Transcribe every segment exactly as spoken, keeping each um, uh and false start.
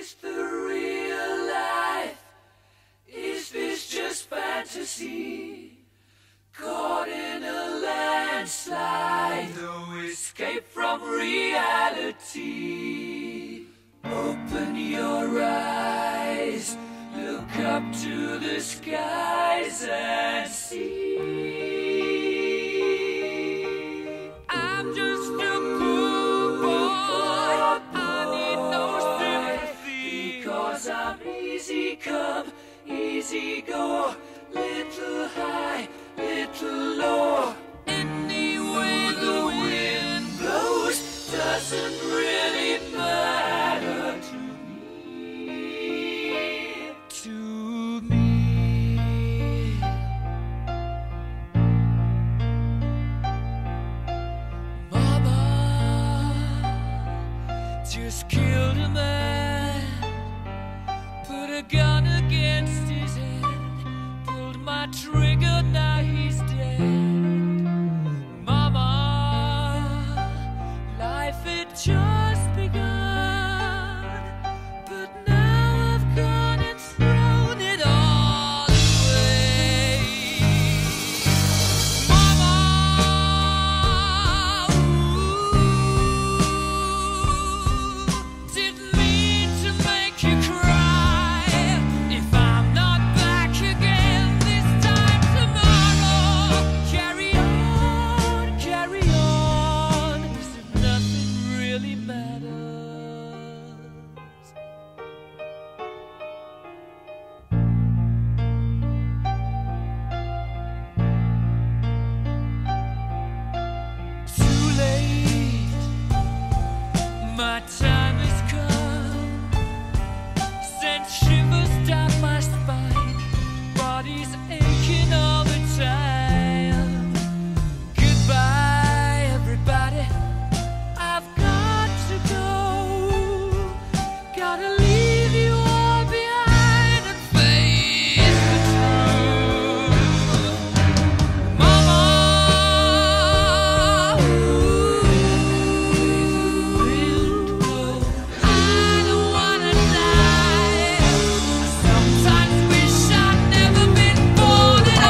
this the real life? Is this just fantasy? Caught in a landslide, no escape from reality. Open your eyes, look up to the skies and see. I'm just a poor boy, I need no sympathy, because I'm easy come, easy go, little high, little low. Any way the wind blows doesn't really matter to me. To me. Mama just killed a man, put a gun against his head, pulled my trigger, now he's dead. Mama, life had just begun, but now I've gone and thrown it all away. Mama, ooh, didn't mean to make you cry. If I'm not back again this time tomorrow, carry on, carry on, as if nothing really matters. Too late, my time has come, sent shivers down my spine, body's aching all the time. Goodbye, everybody, I've got to go, gotta leave you all behind and face the truth. Mama, ooh, I don't wanna die. I sometimes wish I'd never been born at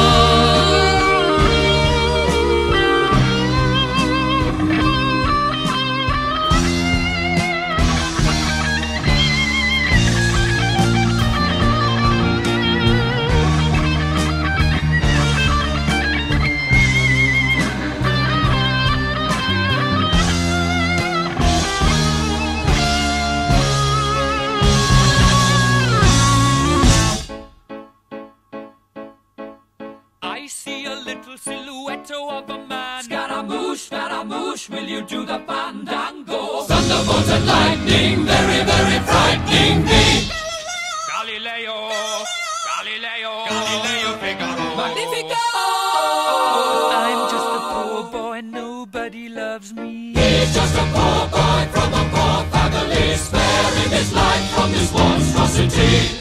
I see a little silhouette of a man. Scaramouche, Scaramouche, will you do the fandango? Thunderbolts and lightning, very, very frightening me. Galileo, Galileo, Galileo Figaro. Magnifico! I'm just a poor boy, nobody loves me. He's just a poor boy from a poor family, sparing his life from this monstrosity.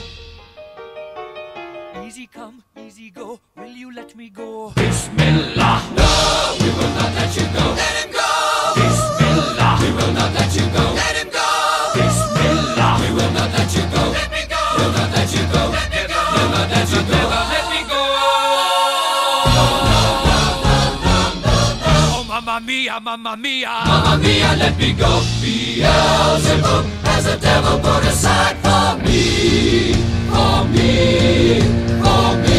Easy come, easy go, will you let me go? Bismillah, no, we will not let you go. Let him go! Bismillah, we will not let you go. Let him go! Bismillah, we will not let you go. Let me go! We'll not let you go. Let me go! We'll not let you go. Never let me go! No, no, no, no, no, no, no. Oh, mamma mia, mamma mia, mamma mia, let me go. Beelzebub has a devil put aside for me, for me, for me.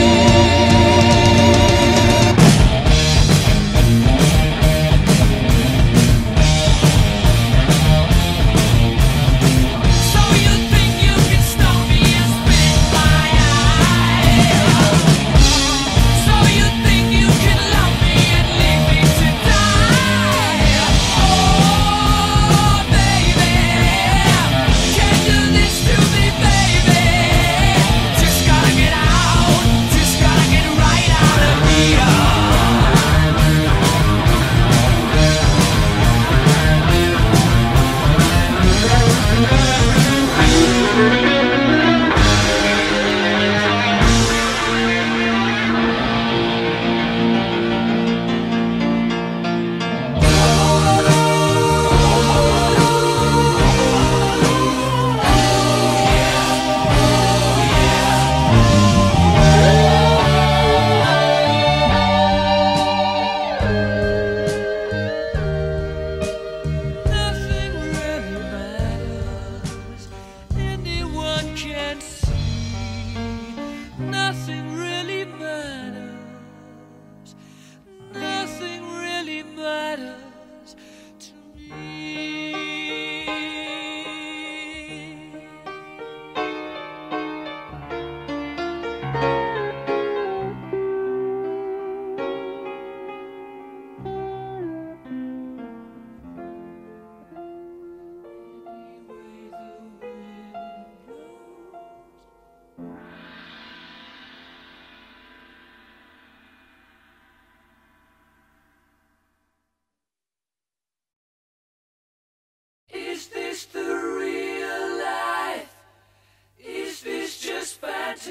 So you think you can stop me and spit my eye? So you think you can love me and leave me to die? Oh, baby,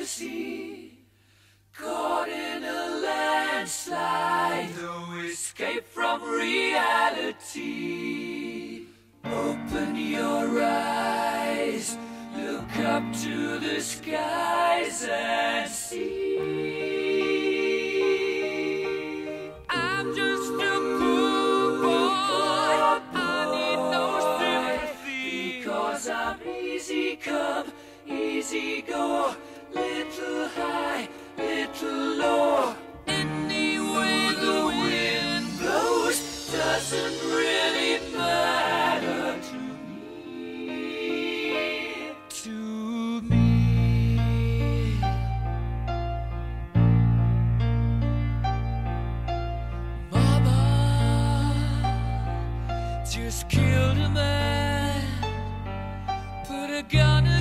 sea, caught in a landslide, no escape from reality. Open your eyes, look up to the skies and see. I'm just a poor boy, I need no sympathy, because I'm easy come, easy go, little high, little low. Any way the wind blows doesn't really matter to me, to me. Mama just killed a man, put a gun in